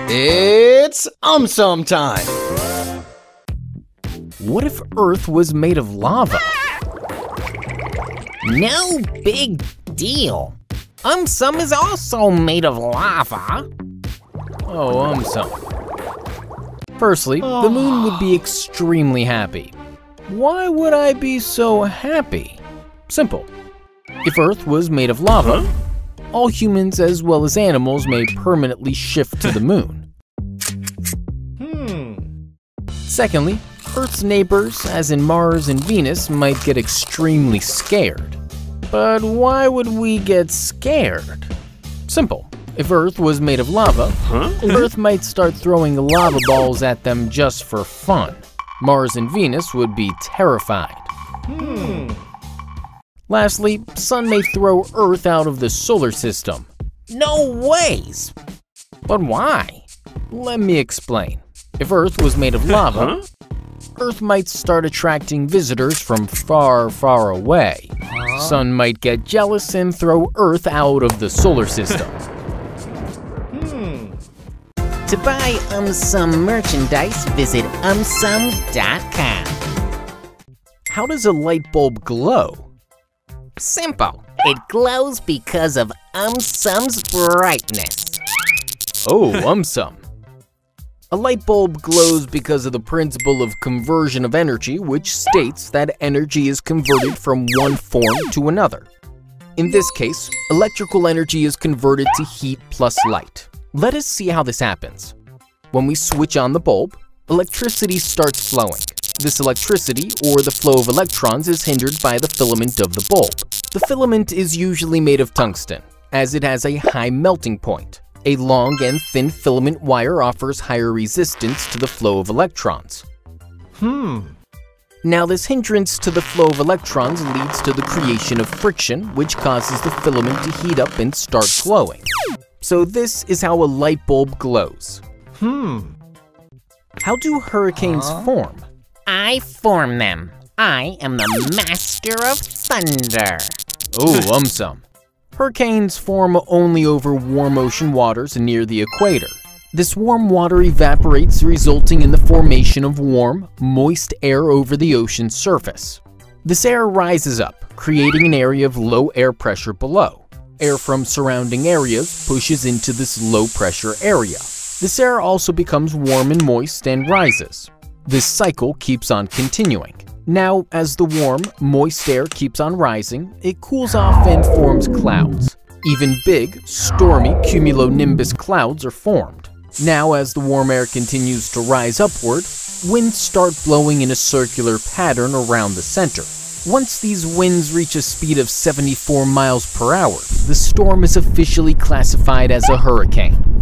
It's AumSum time! What if Earth was made of lava? No big deal. AumSum is also made of lava. Oh, AumSum. Firstly, the moon would be extremely happy. Why would I be so happy? Simple. If Earth was made of lava, all humans as well as animals may permanently shift to the moon. Secondly, Earth's neighbors, as in Mars and Venus, might get extremely scared. But why would we get scared? Simple. If Earth was made of lava, Earth might start throwing lava balls at them just for fun. Mars and Venus would be terrified. Lastly, Sun may throw Earth out of the solar system. No ways. But why? Let me explain. If Earth was made of lava, Earth might start attracting visitors from far, far away. Sun might get jealous and throw Earth out of the solar system. To buy AumSum merchandise, visit AumSum.com. How does a light bulb glow? Simple. It glows because of AumSum's brightness. Oh, AumSum. A light bulb glows because of the principle of conversion of energy, which states that energy is converted from one form to another. In this case, electrical energy is converted to heat plus light. Let us see how this happens. When we switch on the bulb, electricity starts flowing. This electricity, or the flow of electrons, is hindered by the filament of the bulb. The filament is usually made of tungsten, as it has a high melting point. A long and thin filament wire offers higher resistance to the flow of electrons. Now this hindrance to the flow of electrons leads to the creation of friction, which causes the filament to heat up and start glowing. So this is how a light bulb glows. How do hurricanes form? I form them. I am the master of thunder. Oh, AumSum. Hurricanes form only over warm ocean waters near the equator. This warm water evaporates, resulting in the formation of warm, moist air over the ocean's surface. This air rises up, creating an area of low air pressure below. Air from surrounding areas pushes into this low pressure area. This air also becomes warm and moist and rises. This cycle keeps on continuing. Now, as the warm, moist air keeps on rising, it cools off and forms clouds. Even big, stormy cumulonimbus clouds are formed. Now, as the warm air continues to rise upward, winds start blowing in a circular pattern around the center. Once these winds reach a speed of 74 miles per hour, the storm is officially classified as a hurricane.